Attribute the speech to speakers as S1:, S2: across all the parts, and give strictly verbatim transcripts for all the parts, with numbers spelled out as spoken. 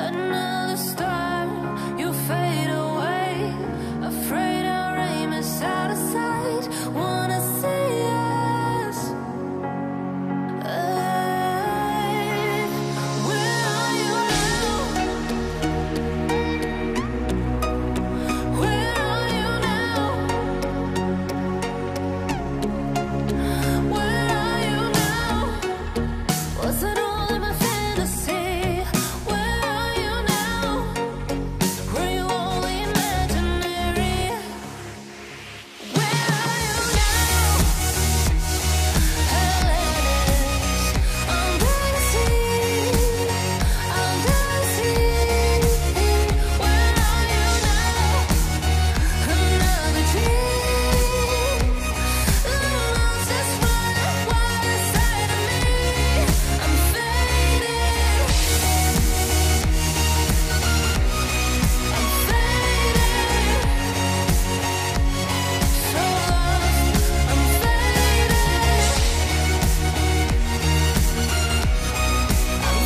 S1: another star, you fade away. Afraid our aim is out of sight. Wanna see us. Hey, where are you now? Where are you now? Where are you now? Was it all in my fantasy? Where are you now? Were you only imaginary? Where are you now? Atlantis, under the sea, under the sea. Where are you now? Another dream. Lost this running wild inside of me. I'm faded. I'm faded. So lost. I'm faded. I'm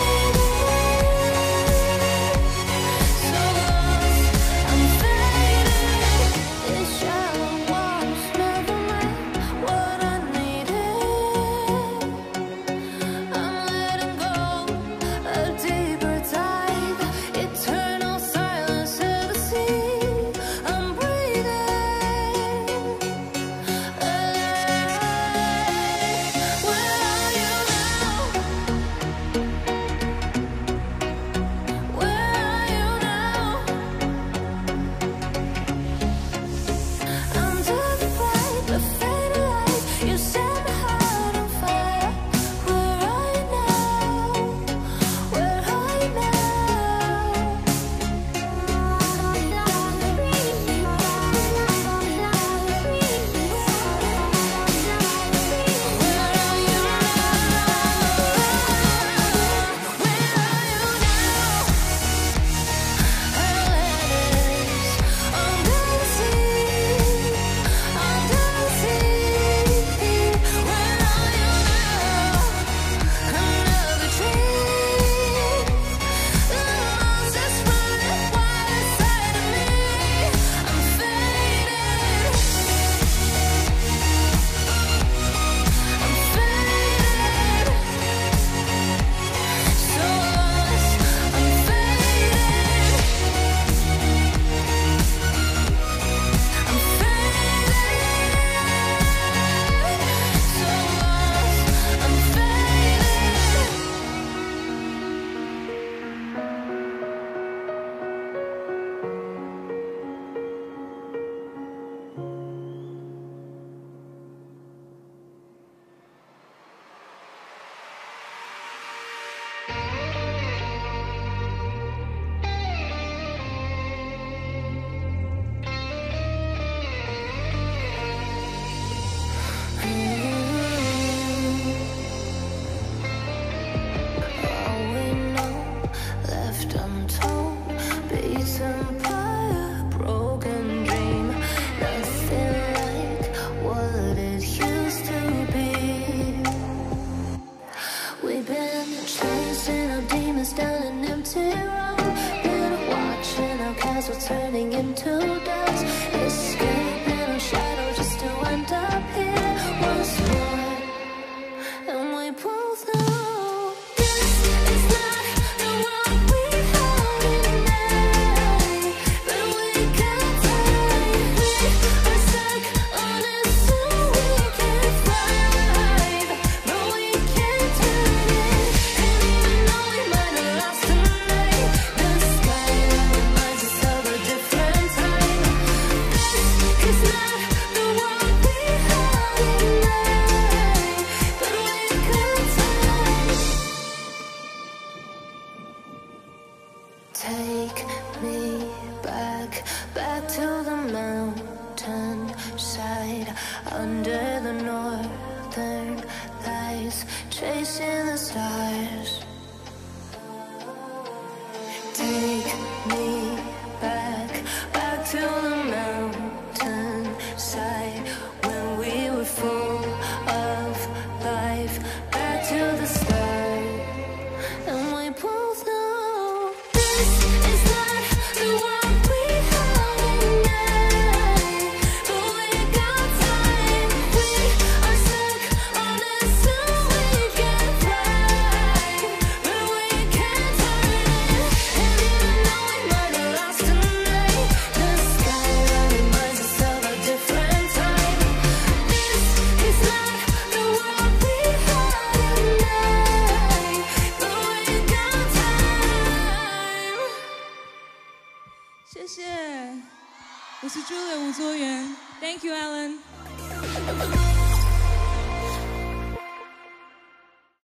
S1: faded. So lost. I'm faded. These shallow walls never meant what I needed. I'm letting go a deeper tide, eternal silence of the sea. I'm breathing. Where are you now? Where are you now? Under the bright but faded light, you set my heart on fire. Where are you now? Where are you now? All we know, left untold, beaten by a broken dream. Nothing like what it used to be. We've been chasing our demons down an empty road. Been watching our castles turning into dust. Escaping our shadow just to end up here once more. And we both know this is not the world we had in mind. But we can't take. We are stuck on it so we can thrive. But we can't turn it. And even though we might have lost tonight, the sky reminds us of a different time. This is not the world we had in mind. But we can't turn. Take me back, back to the mountain side, under the northern lights, chasing the stars. Take me back, back to the mountain side, when we were full of life, back to the start. And we both know
S2: 谢谢，我是 Julia 吴卓源 ，Thank you, Alan。